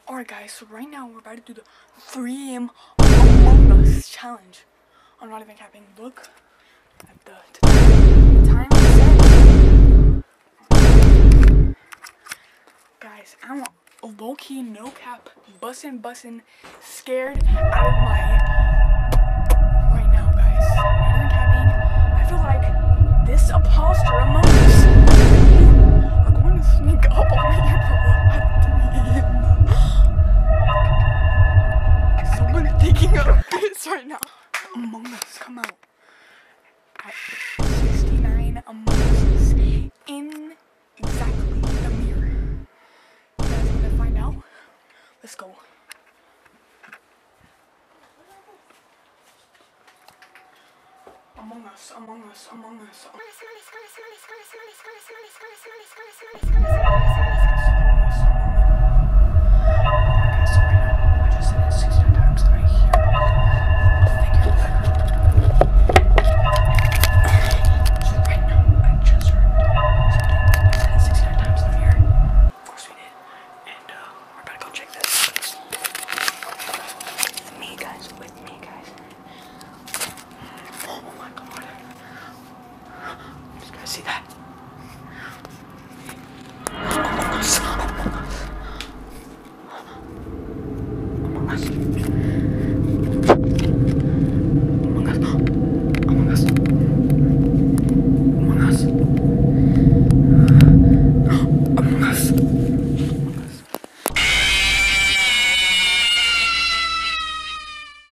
Alright guys, so right now we're about to do the 3 AM Among Us challenge. I'm not even capping. Look at the time set. Guys, I'm low-key, no cap, bussin', scared out of my right now, guys. Not even capping. I feel like this imposter Among Us are going to sneak up on me at 3 AM. Someone's taking a piss right now. Among Us, come out. At 69 Among Us in exactly the mirror. You guys want to find out? Let's go. Among Us. See that?